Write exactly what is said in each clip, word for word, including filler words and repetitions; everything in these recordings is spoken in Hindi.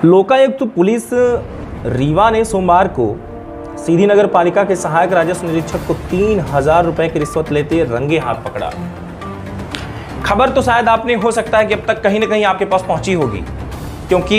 लोकायुक्त पुलिस रीवा ने सोमवार को सीधी नगर पालिका के सहायक राजस्व निरीक्षक को तीन हजार रुपए की रिश्वत लेते रंगे हाथ पकड़ा। खबर तो शायद आपने हो सकता है कि अब तक कहीं ना कहीं आपके पास पहुंची होगी, क्योंकि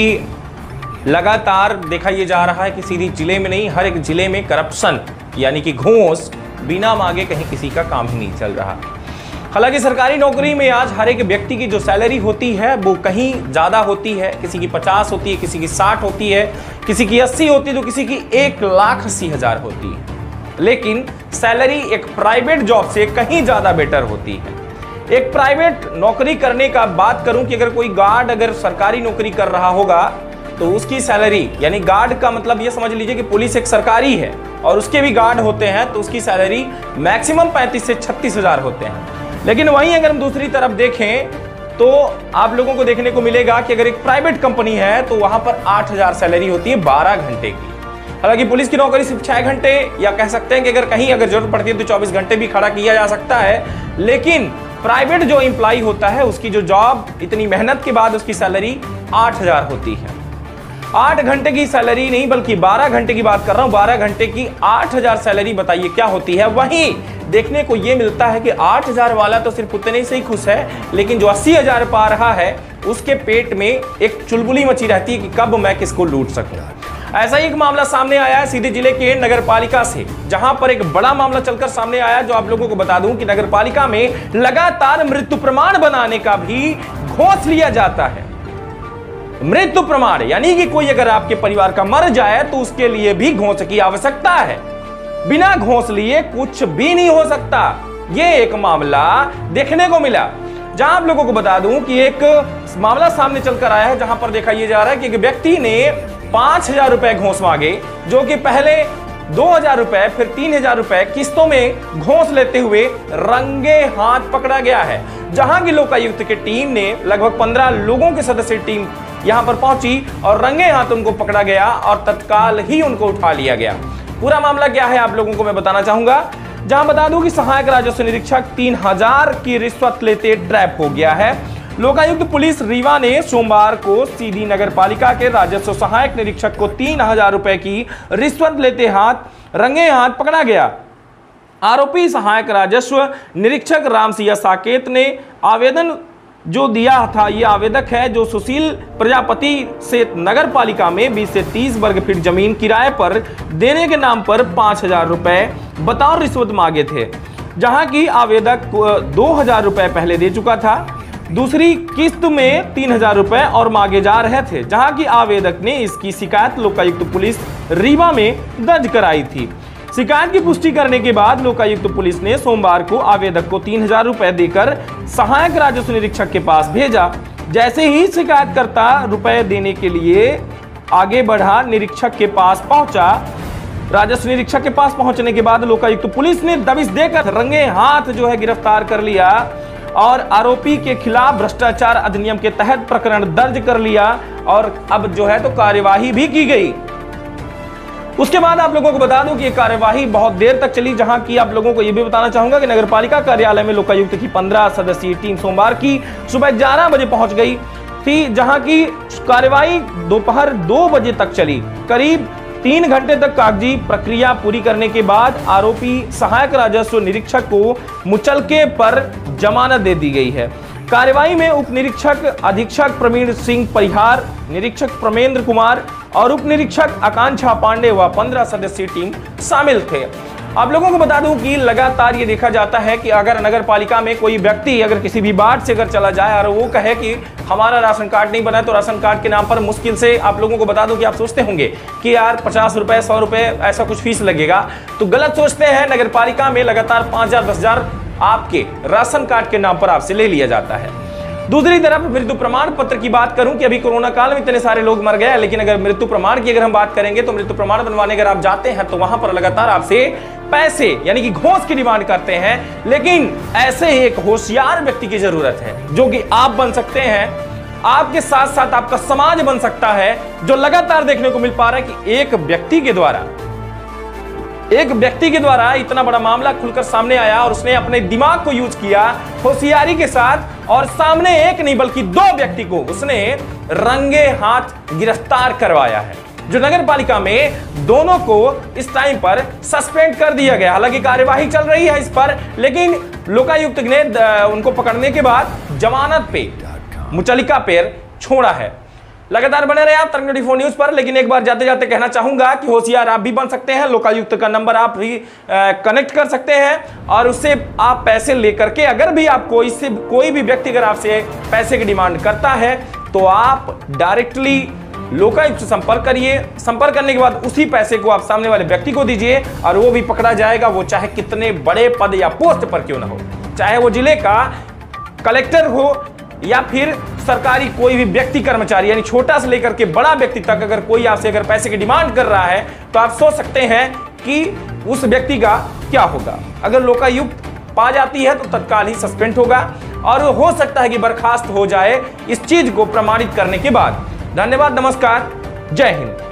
लगातार देखा यह जा रहा है कि सीधी जिले में नहीं, हर एक जिले में करप्शन यानी कि घूस बिना मांगे कहीं किसी का काम ही नहीं चल रहा। हालांकि सरकारी नौकरी में आज हर एक व्यक्ति की जो सैलरी होती है वो कहीं ज़्यादा होती है, किसी की पचास होती है, किसी की साठ होती है, किसी की अस्सी होती है, तो किसी की एक लाख अस्सी हज़ार होती है। लेकिन सैलरी एक प्राइवेट जॉब से कहीं ज़्यादा बेटर होती है। एक प्राइवेट नौकरी करने का बात करूं कि अगर कोई गार्ड अगर सरकारी नौकरी कर रहा होगा तो उसकी सैलरी, यानी गार्ड का मतलब ये समझ लीजिए कि पुलिस एक सरकारी है और उसके भी गार्ड होते हैं, तो उसकी सैलरी मैक्सिमम पैंतीस से छत्तीस हज़ार होते हैं। लेकिन वहीं अगर हम दूसरी तरफ देखें तो आप लोगों को देखने को मिलेगा कि अगर एक प्राइवेट कंपनी है तो वहां पर आठ हज़ार सैलरी होती है बारह घंटे की। हालांकि पुलिस की नौकरी सिर्फ छह घंटे या कह सकते हैं कि अगर कहीं अगर जरूरत पड़ती है तो चौबीस घंटे भी खड़ा किया जा सकता है। लेकिन प्राइवेट जो एम्प्लॉय होता है उसकी जो जॉब इतनी मेहनत के बाद उसकी सैलरी आठ हज़ार होती है। आठ घंटे की सैलरी नहीं बल्कि बारह घंटे की बात कर रहा हूं, बारह घंटे की आठ हज़ार सैलरी बताइए क्या होती है। वहीं देखने को यह मिलता है कि आठ हज़ार वाला तो सिर्फ उतने से ही खुश है, लेकिन जो अस्सी हज़ार पा रहा है उसके पेट में एक चुलबुली मची रहती है कि कब मैं किसको लूट सकूं। ऐसा ही एक मामला सामने आया है सीधी जिले के नगर पालिका से, जहां पर एक बड़ा मामला चलकर सामने आया, जो आप लोगों को बता दूं कि नगर पालिका में लगातार मृत्यु प्रमाण बनाने का भी घूस लिया जाता है। मृत्यु प्रमाण यानी कि कोई अगर आपके परिवार का मर जाए तो उसके लिए भी घूस की आवश्यकता है। बिना घूस लिए कुछ भी नहीं हो सकता। यह एक मामला देखने को मिला, जहां आप लोगों को बता दूं कि एक मामला सामने चलकर आया है, जहां पर देखा यह जा रहा है कि एक व्यक्ति ने पांच हजार रुपए घूस मांगे, जो कि पहले दो हजार रुपए फिर तीन हजार रुपए किस्तों में घूस लेते हुए रंगे हाथ पकड़ा गया है। जहां की लोकायुक्त की टीम ने लगभग पंद्रह लोगों के सदस्य टीम यहां पर पहुंची और रंगे हाथ उनको पकड़ा गया और तत्काल ही उनको उठा लिया गया। पूरा मामला क्या है आप लोगों को मैं बताना चाहूंगा, जहां बता दूं कि सहायक राजस्व निरीक्षक तीन हजार की रिश्वत लेते ट्रैप हो गया है। लोकायुक्त पुलिस रीवा ने सोमवार को सीधी नगर पालिका के राजस्व सहायक निरीक्षक को तीन हजार रुपए की रिश्वत लेते हाथ रंगे हाथ पकड़ा गया। आरोपी सहायक राजस्व निरीक्षक रामसिया साकेत ने आवेदन जो दिया था, ये आवेदक है जो सुशील प्रजापति से नगर पालिका में बीस से तीस वर्ग फीट जमीन किराए पर देने के नाम पर पांच हजार रुपए बतौर रिश्वत मांगे थे, जहां की आवेदक दो हजार रुपए पहले दे चुका था। दूसरी किस्त में तीन हजार रुपए और मांगे जा रहे थे, जहां की आवेदक ने इसकी शिकायत लोकायुक्त पुलिस रीवा में दर्ज कराई थी। शिकायत की पुष्टि करने के बाद लोकायुक्त पुलिस ने सोमवार को आवेदक को तीन हजार रुपए देकर सहायक राजस्व निरीक्षक के पास भेजा। जैसे ही शिकायतकर्ता रुपए देने के लिए आगे बढ़ा, निरीक्षक के पास पहुंचा। राजस्व निरीक्षक के पास पहुंचने के बाद लोकायुक्त पुलिस ने दबिश देकर रंगे हाथ जो है गिरफ्तार कर लिया और आरोपी के खिलाफ भ्रष्टाचार अधिनियम के तहत प्रकरण दर्ज कर लिया और अब जो है तो कार्यवाही भी की गई। उसके बाद आप लोगों को बता दूं कि यह कार्यवाही बहुत देर तक चली, जहां की आप लोगों को यह भी बताना चाहूंगा कि नगरपालिका कार्यालय में लोकायुक्त की पंद्रह सदस्यीय टीम सोमवार की सुबह ग्यारह बजे पहुंच गई थी, जहां की कार्यवाही दोपहर दो बजे तक चली। करीब तीन घंटे तक कागजी प्रक्रिया पूरी करने के बाद आरोपी सहायक राजस्व निरीक्षक को मुचलके पर जमानत दे दी गई है। कार्यवाही में उप निरीक्षक अधीक्षक प्रवीण सिंह परिहार, निरीक्षक प्रमेंद्र कुमार और उप निरीक्षक आकांक्षा पांडे व पंद्रह सदस्यीय टीम शामिल थे। आप लोगों को बता दूं कि लगातार ये देखा जाता है कि अगर नगर पालिका में कोई व्यक्ति अगर किसी भी वार्ड से अगर चला जाए और वो कहे कि हमारा राशन कार्ड नहीं बना, तो राशन कार्ड के नाम पर मुश्किल से आप लोगों को बता दूं कि आप सोचते होंगे कि यार पचास रुपए सौ रुपए ऐसा कुछ फीस लगेगा, तो गलत सोचते हैं। नगर पालिका में लगातार पांच हजार दस हजार आपके राशन कार्ड के नाम पर आपसे ले लिया जाता है। दूसरी तरफ मृत्यु प्रमाण पत्र की बात करूं कि अभी कोरोना काल में इतने सारे लोग मर गए, लेकिन अगर मृत्यु प्रमाण की अगर हम बात करेंगे तो मृत्यु प्रमाण बनवाने अगर आप जाते हैं तो वहां पर लगातार आपसे पैसे यानी कि घूस की डिमांड करते हैं। लेकिन ऐसे ही एक होशियार व्यक्ति की जरूरत है, जो कि आप बन सकते हैं, आपके साथ साथ आपका समाज बन सकता है। जो लगातार देखने को मिल पा रहा है कि एक व्यक्ति के द्वारा एक व्यक्ति के द्वारा इतना बड़ा मामला खुलकर सामने आया और उसने अपने दिमाग को यूज किया होशियारी के साथ और सामने एक नहीं बल्कि दो व्यक्ति को उसने रंगे हाथ गिरफ्तार करवाया है, जो नगर पालिका में दोनों को इस टाइम पर सस्पेंड कर दिया गया। हालांकि कार्यवाही चल रही है इस पर, लेकिन लोकायुक्त ने उनको पकड़ने के बाद जमानत पे मुचलिका पेर छोड़ा है। लगातार बने रहे आप तरंग चौबीस न्यूज पर। लेकिन एक बार जाते जाते कहना चाहूंगा कि होशियार आप भी बन सकते हैं। लोकायुक्त का नंबर आप भी कनेक्ट कर सकते हैं और उससे आप पैसे लेकर के, अगर भी आपको इससे कोई भी व्यक्ति अगर आपसे पैसे की डिमांड करता है तो आप डायरेक्टली लोकायुक्त से संपर्क करिए। संपर्क करने के बाद उसी पैसे को आप सामने वाले व्यक्ति को दीजिए और वो भी पकड़ा जाएगा, वो चाहे कितने बड़े पद या पोस्ट पर क्यों ना हो, चाहे वो जिले का कलेक्टर हो या फिर सरकारी कोई भी व्यक्ति कर्मचारी, यानी छोटा से लेकर के बड़ा व्यक्ति तक अगर कोई आपसे अगर पैसे की डिमांड कर रहा है तो आप सोच सकते हैं कि उस व्यक्ति का क्या होगा। अगर लोकायुक्त पा जाती है तो तत्काल ही सस्पेंड होगा और हो सकता है कि बर्खास्त हो जाए इस चीज को प्रमाणित करने के बाद। धन्यवाद, नमस्कार, जय हिंद।